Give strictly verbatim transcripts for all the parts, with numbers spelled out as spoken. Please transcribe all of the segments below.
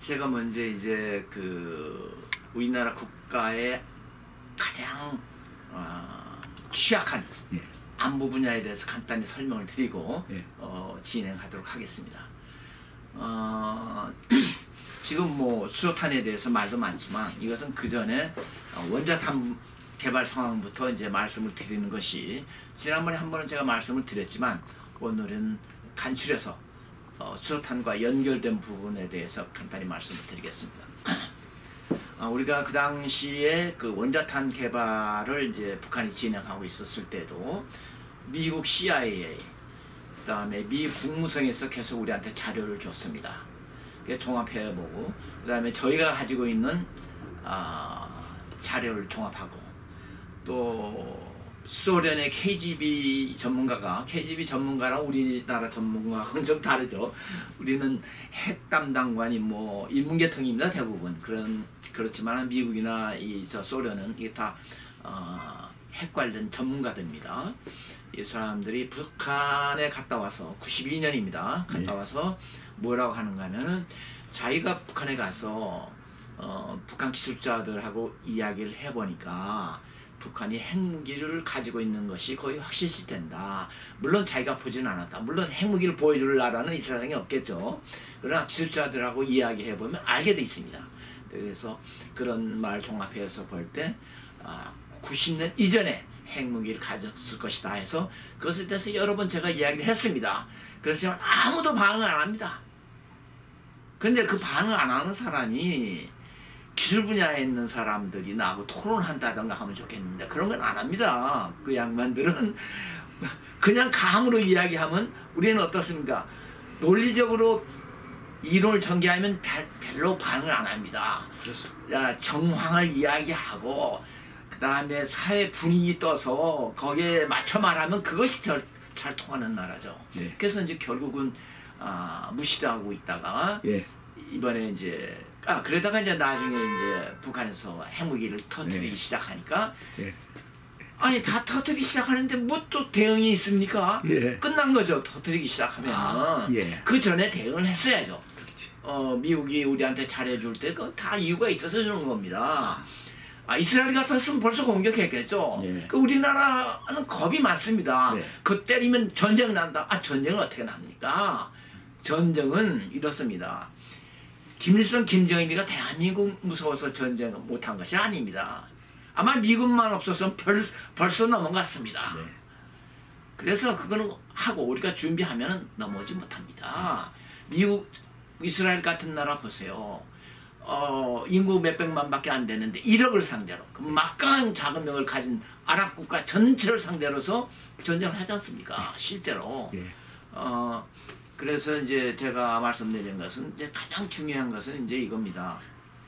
제가 먼저 이제 그 우리나라 국가의 가장 어, 취약한 예. 안보 분야에 대해서 간단히 설명을 드리고 예. 어, 진행하도록 하겠습니다. 어, 지금 뭐 수소탄에 대해서 말도 많지만 이것은 그 전에 원자탄 개발 상황부터 이제 말씀을 드리는 것이, 지난번에 한 번은 제가 말씀을 드렸지만 오늘은 간추려서 어, 수소탄과 연결된 부분에 대해서 간단히 말씀을 드리겠습니다. 어, 우리가 그 당시에 그 원자탄 개발을 이제 북한이 진행하고 있었을 때도 미국 씨아이에이, 그 다음에 미 국무성에서 계속 우리한테 자료를 줬습니다. 종합해보고, 그 다음에 저희가 가지고 있는 어, 자료를 종합하고, 또 소련의 케이지비 전문가가, 케이지비 전문가랑 우리나라 전문가하고는 좀 다르죠. 우리는 핵 담당관이 뭐 인문계통입니다, 대부분. 그런 그렇지만 미국이나 이 저 소련은 이게 다 어, 핵 관련 전문가들입니다. 이 사람들이 북한에 갔다 와서 구십이 년입니다. 갔다 와서 뭐라고 하는가 하면은, 자기가 북한에 가서 어, 북한 기술자들하고 이야기를 해보니까 북한이 핵무기를 가지고 있는 것이 거의 확실시 된다. 물론 자기가 보지는 않았다. 물론 핵무기를 보여줄 나라는 이 세상에 없겠죠. 그러나 기술자들하고 이야기해보면 알게 돼 있습니다. 그래서 그런 말 종합해서 볼 때 아, 구십 년 이전에 핵무기를 가졌을 것이다 해서 그것에 대해서 여러 번 제가 이야기를 했습니다. 그렇지만 아무도 반응을 안 합니다. 근데 그 반응 안 하는 사람이 기술 분야에 있는 사람들이 나하고 토론한다던가 하면 좋겠는데 그런 건 안 합니다. 그 양반들은 그냥 감으로 이야기하면, 우리는 어떻습니까? 논리적으로 이론을 전개하면 별로 반응을 안 합니다. 야, 정황을 이야기하고 그 다음에 사회 분위기 떠서 거기에 맞춰 말하면 그것이 잘, 잘 통하는 나라죠. 예. 그래서 이제 결국은 아, 무시하고 있다가 예. 이번에 이제 아 그러다가 이제 나중에 이제 북한에서 핵무기를 터뜨리기 예. 시작하니까 예. 아니 다 터뜨리기 시작하는데 뭐 또 대응이 있습니까? 예. 끝난 거죠. 터뜨리기 시작하면 아, 예. 그 전에 대응을 했어야죠. 그렇지. 어 미국이 우리한테 잘해줄 때 그 다 이유가 있어서 주는 겁니다. 아, 이스라엘 같았으면 벌써 공격했겠죠. 예. 그 우리나라는 겁이 많습니다. 예. 그 때리면 전쟁 난다. 아 전쟁은 어떻게 납니까? 전쟁은 이렇습니다. 김일성, 김정일이가 대한민국 무서워서 전쟁을 못한 것이 아닙니다. 아마 미국만 없었으면 벌, 벌써 넘어갔습니다. 네. 그래서 그거는 하고 우리가 준비하면 넘어오지 못합니다. 미국, 이스라엘 같은 나라 보세요. 어, 인구 몇백만밖에 안 되는데 일억을 상대로 그 막강한 자금력을 가진 아랍 국가 전체를 상대로서 전쟁을 하지 않습니까? 실제로. 네. 어, 그래서 이제 제가 말씀드린 것은 이제 가장 중요한 것은 이제 이겁니다.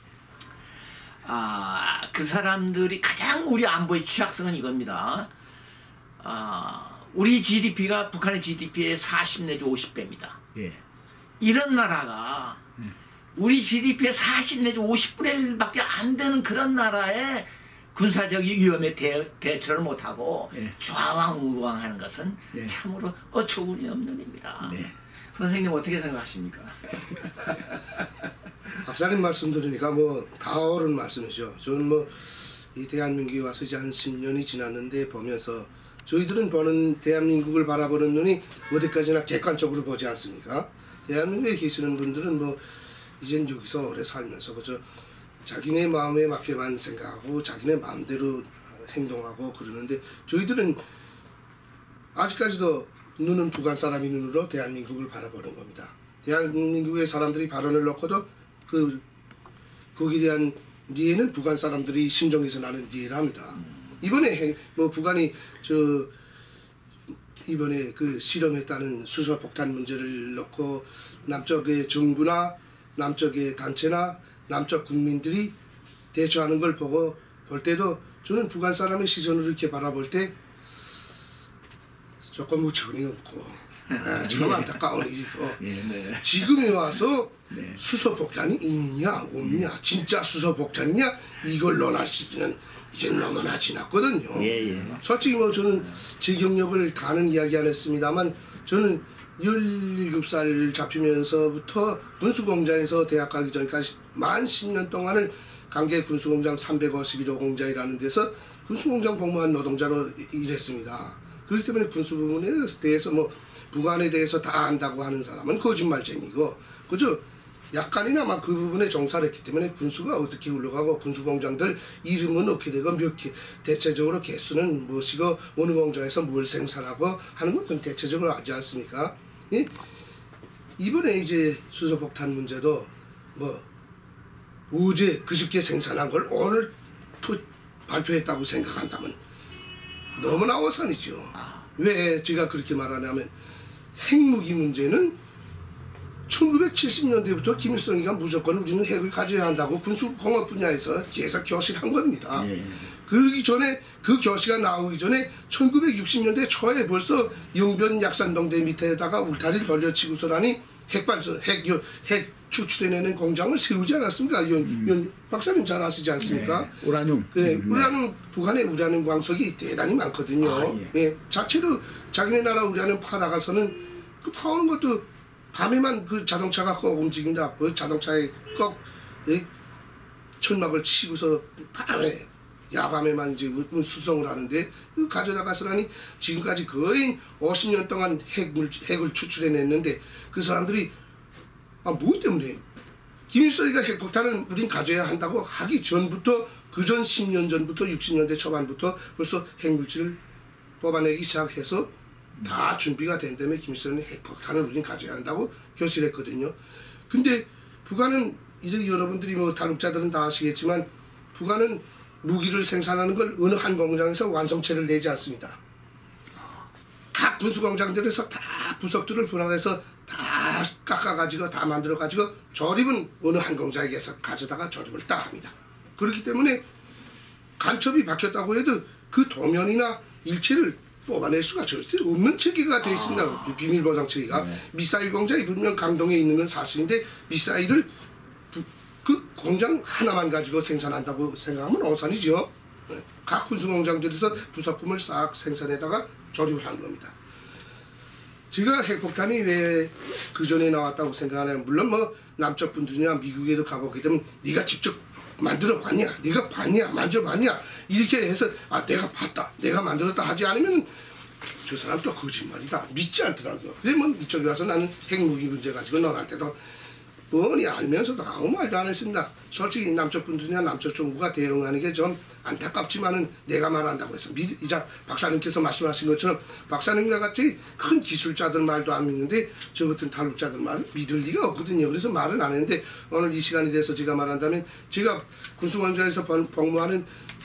아, 그 사람들이 가장 우리 안보의 취약성은 이겁니다. 아, 우리 지디피가 북한의 지디피의 사십 내지 오십 배입니다. 예. 이런 나라가 우리 지디피의 사십 내지 오십분의 일밖에 안 되는 그런 나라에 군사적 위험에 대, 대처를 못하고 예. 좌왕우왕하는 것은 예. 참으로 어처구니 없는 일입니다. 네. 선생님 어떻게 생각하십니까? 박사님 말씀 들으니까 뭐 다 옳은 말씀이죠. 저는 뭐 이 대한민국에 와서 이제 한 십 년이 지났는데 보면서 저희들은 보는 대한민국을 바라보는 눈이 어디까지나 객관적으로 보지 않습니까? 대한민국에 계시는 분들은 뭐 이젠 여기서 오래 살면서 그저 자기네 마음에 맞게만 생각하고 자기네 마음대로 행동하고 그러는데, 저희들은 아직까지도 눈은 북한 사람의 눈으로 대한민국을 바라보는 겁니다. 대한민국의 사람들이 발언을 놓고도 그 거기에 대한 이해는 북한 사람들이 심정에서 나는 이해를 합니다. 이번에 뭐 북한이 저 이번에 그 실험했다는 수소폭탄 문제를 놓고 남쪽의 정부나 남쪽의 단체나 남쪽 국민들이 대처하는 걸 보고 볼 때도 저는 북한 사람의 시선으로 이렇게 바라볼 때 조금 무척이 없고 아, 좀 안타까운 일이고 예, 네. 지금에 와서 네. 수소폭탄이 있냐 없냐 네. 진짜 수소폭탄이냐 이걸 논할 시기는 이제 너무나 지났거든요. 예, 예. 솔직히 뭐 저는 제 경력을 다는 이야기 안 했습니다만 저는 열일곱 살 잡히면서부터 군수공장에서 대학 가기 전까지 만 십 년 동안을 강계 군수공장 삼백오십일 호 공장이라는 데서 군수공장 복무한 노동자로 일했습니다. 그렇기 때문에 군수 부분에 대해서 뭐 부관에 대해서 다 안다고 하는 사람은 거짓말쟁이고, 그죠? 약간이나마 그 부분에 종사를 했기 때문에 군수가 어떻게 흘러가고 군수공장들 이름은 어떻게 되고 몇 개, 대체적으로 개수는 무엇이고 어느 공장에서 뭘 생산하고 하는 건 그건 대체적으로 알지 않습니까? 예? 이번에 이제 수소폭탄 문제도 뭐 어제 그저께 생산한 걸 오늘 토, 발표했다고 생각한다면 너무나 어산이죠. 왜 제가 그렇게 말하냐면 핵무기 문제는 천구백칠십 년대부터 김일성이가 무조건 우리는 핵을 가져야 한다고 군수공업 분야에서 계속 교실한 겁니다. 예. 그러기 전에 그 교시가 나오기 전에 천구백육십 년대 초에 벌써 영변 약산동대 밑에다가 울타리를 돌려치고서라니 핵발전, 핵, 핵 추출해내는 공장을 세우지 않았습니까? 연, 음. 연 박사님 잘 아시지 않습니까? 네. 우라늄. 네, 음, 우라늄, 네. 북한의 우라늄 광석이 대단히 많거든요. 아, 예. 예, 자체로 자기네 나라 우라늄 파다가서는 그 파오는 것도 밤에만 그 자동차가 꼭 움직인다. 그 자동차에 꼭 예, 천막을 치고서 밤에 야밤에만 이제 수송을 하는데 그 가져다가서라니 지금까지 거의 오십 년 동안 핵물, 핵을 추출해냈는데 그 사람들이 아, 뭐 때문에 김일성이가 핵폭탄을 우린 가져야 한다고 하기 전부터 그전 십 년 전부터 육십 년대 초반부터 벌써 핵물질을 뽑아내기 시작해서 다 준비가 된 다음에 김일성은 핵폭탄을 우린 가져야 한다고 교실했거든요. 근데 북한은 이제 여러분들이 뭐 다국자들은 다 아시겠지만 북한은 무기를 생산하는 걸 어느 한 공장에서 완성체를 내지 않습니다. 각 군수공장들에서 다 부속들을 분할해서 다 깎아가지고 다 만들어가지고 조립은 어느 한 공장에서 가져다가 조립을 딱 합니다. 그렇기 때문에 간첩이 박혔다고 해도 그 도면이나 일체를 뽑아낼 수가 절대 없는 체계가 되어 있습니다. 아, 비밀보장 체계가. 네. 미사일 공장이 분명 강동에 있는 건 사실인데 미사일을 부, 그 공장 하나만 가지고 생산한다고 생각하면 어산이죠. 네. 각 군수공장들에서 부속품을 싹 생산해다가 조립을 하는 겁니다. 제가 핵폭탄이 왜 그 전에 나왔다고 생각하냐면 물론 뭐 남쪽 분들이나 미국에도 가보게 되면 네가 직접 만들어 봤냐, 네가 봤냐, 만져봤냐 이렇게 해서 아 내가 봤다, 내가 만들었다 하지 않으면 저 사람 또 거짓말이다 믿지 않더라고요. 그러면 이쪽에 와서 나는 핵무기 문제 가지고 논할 때도 뻔히 알면서도 아무 말도 안 했습니다. 솔직히 남쪽 분들이나 남쪽 정부가 대응하는 게 좀 안타깝지만은 내가 말한다고 해서 미, 이자 박사님께서 말씀하신 것처럼 박사님과 같이 큰 기술자들 말도 안 믿는데 저 같은 탈북자들 말을 믿을 리가 없거든요. 그래서 말은 안 했는데 오늘 이 시간이 돼서 제가 말한다면 제가 군수공장에서 복무하는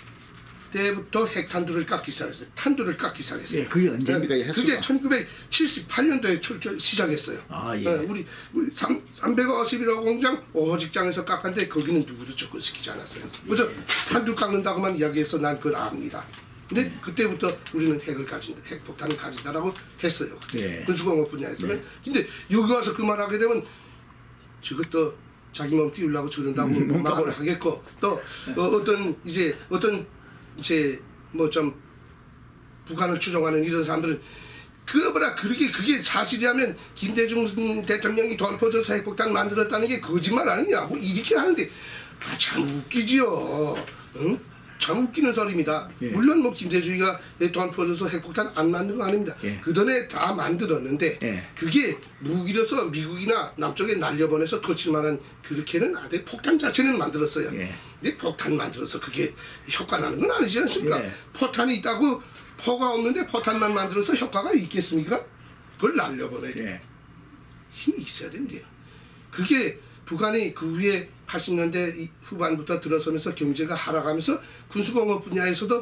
때부터 핵탄두를 깎기 시작했어요. 탄두를 깎기 시작했어요. 예, 그게 언제입니까? 네, 그게 천구백칠십팔 년도에 철저 시작했어요. 아, 예. 네, 우리 우리 삼백오십일 호 공장 오 호 직장에서 깎았는데 거기는 누구도 접근시키지 않았어요. 그래서 예. 탄두 깎는다고만 이야기해서 난 그걸 압니다. 근데 예. 그때부터 우리는 핵을 가진 핵폭탄을 가진다라고 했어요. 예. 군수공업 분야에서는. 예. 근데 여기 와서 그 말하게 되면 저것도 자기 몸 띄우려고 저런다고 음, 말을 하겠고 또 어, 어떤 이제 어떤 이제 뭐 좀 북한을 추종하는 이런 사람들은 그 뭐라 그렇게 그게 사실이라면 김대중 대통령이 돈 퍼줘서 핵폭탄 만들었다는 게 거짓말 아니냐 뭐 이렇게 하는데 아 참 웃기죠. 응? 참 웃기는 소리입니다. 예. 물론 뭐 김대중이가 돈 퍼줘서 핵폭탄 안 만든 거 아닙니다. 예. 그 전에 다 만들었는데 예. 그게 무기로서 미국이나 남쪽에 날려보내서 터칠 만한 그렇게는 안 돼. 폭탄 자체는 만들었어요. 예. 근데 폭탄 만들어서 그게 효과 나는 건 아니지 않습니까? 예. 포탄이 있다고 포가 없는데 포탄만 만들어서 효과가 있겠습니까? 그걸 날려보내야 예. 힘이 있어야 된대요. 그게 북한이 그 후에 팔십 년대 후반부터 들어서면서 경제가 하락하면서 군수공업 분야에서도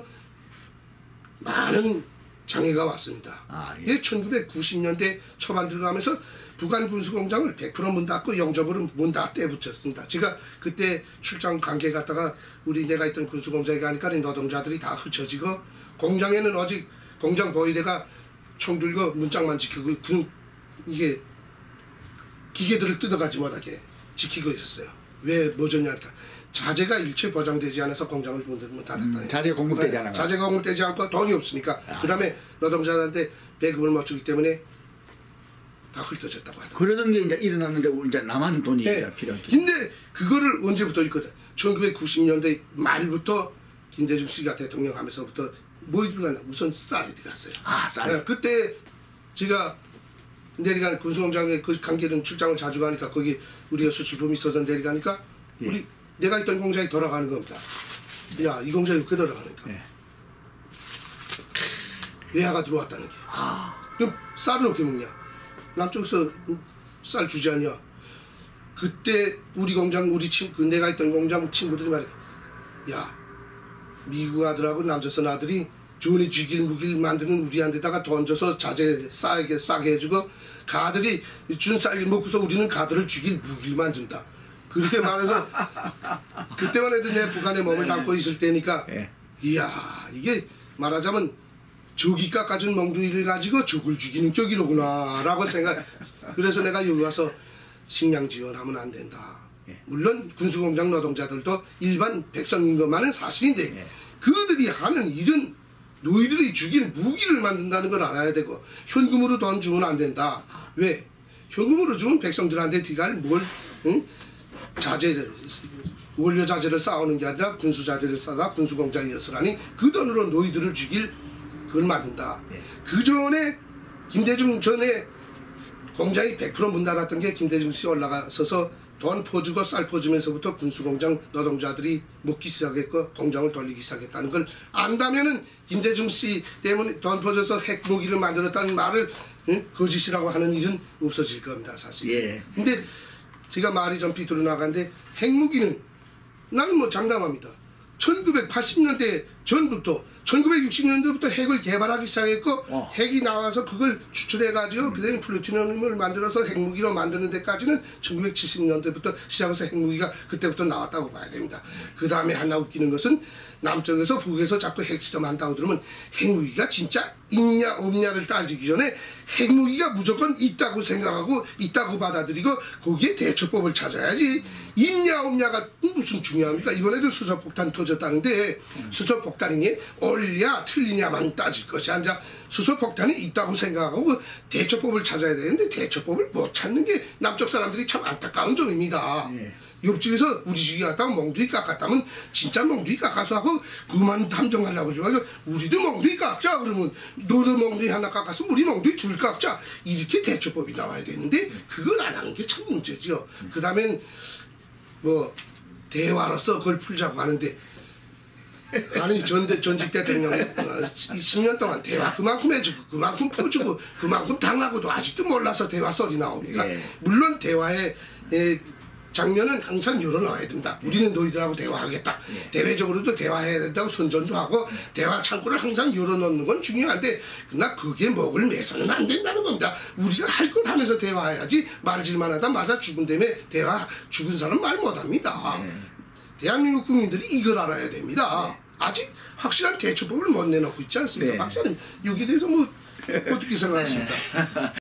많은 장애가 왔습니다. 아, 예. 천구백구십 년대 초반 들어가면서 북한 군수공장을 백 퍼센트 문 닫고 영접으로 문 닫대 붙였습니다. 제가 그때 출장 관계 갔다가 우리 내가 있던 군수공장에 가니까 노동자들이 다 흩어지고 공장에는 오직 공장 보위대가 총 들고 문짝만 지키고 군 이게 기계들을 뜯어가지 못하게 지키고 있었어요. 왜 뭐졌냐니까 자재가 일체 보장되지 않아서 공장을 문 닫았다. 음, 자재 공급되지 않아. 자재가 공급되지 않고 돈이 없으니까. 아, 그 다음에 노동자들한테 배급을 못 주기 때문에 다 흩어졌다고 하더라고요. 그러던 게 이제 일어났는데 이제 남한 돈이 네. 이제 필요할 때. 근데 그거를 언제부터 있거든. 천구백구십 년대 말부터 김대중 씨가 대통령 하면서부터 뭐 들어가냐. 우선 쌀이 들어갔어요. 아, 쌀. 네, 그때 제가 내려가는 군수공장에 그 관계는 출장을 자주 가니까 거기 우리가 수출품이 있어서 내려가니까 예. 우리 내가 있던 공장이 돌아가는 겁니다. 야, 이 공장이 이렇게 돌아가니까. 예. 외화가 들어왔다는 게. 아. 그럼 쌀은 어떻게 먹냐? 남쪽에서 쌀 주지 않냐? 그때 우리 공장, 우리 친구, 내가 있던 공장 친구들이 말해. 야, 미국 아들하고 남조선 아들이 좋은이 쥐길 무길 만드는 우리한테다가 던져서 자재 싸게 싸게 해주고 가들이 준 쌀 먹고서 우리는 가들을 쥐길 무길 만든다. 그렇게 말해서 그때만 해도 내 북한에 몸을 담고 있을 때니까 예. 이야 이게 말하자면 조기 깎아준 멍둥이를 가지고 적을 죽이는 격이로구나 라고 생각. 그래서 내가 여기 와서 식량 지원하면 안 된다. 예. 물론 군수공장 노동자들도 일반 백성인 것만은 사실인데 예. 그들이 하는 일은 너희들이 죽일 무기를 만든다는 걸 알아야 되고 현금으로 돈 주면 안 된다. 왜? 현금으로 주면 백성들한테 들어갈 뭘 응? 자재를 원료 자재를 쌓아오는 게 아니라 군수 자재를 쌓아 군수공장이었으라니 그 돈으로 너희들을 죽일 그걸 만든다. 예. 그 전에 김대중 전에 공장이 백 퍼센트 문 닫았던 게 김대중 씨 올라가서서 돈 퍼주고 쌀 퍼주면서부터 군수공장 노동자들이 먹기 시작했고 공장을 돌리기 시작했다는 걸 안다면은 김대중 씨 때문에 돈 퍼줘서 핵무기를 만들었다는 말을 응? 거짓이라고 하는 일은 없어질 겁니다 사실. 예. 근데 제가 말이 좀 비틀어 나가는데 핵무기는 나는 뭐 장담합니다. 천구백팔십 년대 전부터 천구백육십 년대부터 핵을 개발하기 시작했고 어. 핵이 나와서 그걸 추출해가지고 음. 그다음에 플루토늄을 만들어서 핵무기로 만드는 데까지는 천구백칠십 년대부터 시작해서 핵무기가 그때부터 나왔다고 봐야 됩니다. 그 다음에 하나 웃기는 것은 남쪽에서 북에서 자꾸 핵실험한다고 들으면 핵무기가 진짜 있냐 없냐를 따지기 전에 핵무기가 무조건 있다고 생각하고 있다고 받아들이고 거기에 대처법을 찾아야지 있냐 없냐가 무슨 중요합니까? 이번에도 수소폭탄 터졌다는데 수소폭탄이 옳냐 틀리냐만 따질 것이 아니라 수소폭탄이 있다고 생각하고 대처법을 찾아야 되는데 대처법을 못 찾는 게 남쪽 사람들이 참 안타까운 점입니다. 예. 옆집에서 우리 집이 갔다가 멍둥이 깎았다면 진짜 멍둥이 깎아서 하고 그만 탐정하려고 하지 말고 우리도 멍둥이 깎자 그러면 너도 멍둥이 하나 깎았으면 우리 멍둥이 둘 깎자 이렇게 대처법이 나와야 되는데 그걸 안 하는 게 참 문제죠. 그 다음엔 뭐 대화로서 그걸 풀자고 하는데 아니 전대 전직 대통령 이십 년 동안 대화 그만큼 해주고 그만큼 퍼주고 그만큼 당하고도 아직도 몰라서 대화 소리 나옵니까? 예. 물론 대화의 에, 장면은 항상 열어놔야 된다. 우리는 너희들하고 대화하겠다. 예. 대외적으로도 대화해야 된다고 선전도 하고 대화 창구를 항상 열어놓는 건 중요한데 그러나 그게 먹을 매서는 안 된다는 겁니다. 우리가 할 걸 하면서 대화해야지 말질만 하다 맞아 죽은 다음에 대화 죽은 사람 말 못합니다. 예. 대한민국 국민들이 이걸 알아야 됩니다. 예. 아직 확실한 대처법을 못 내놓고 있지 않습니까? 네. 박사님 여기에 대해서 뭐 어떻게 생각하십니까?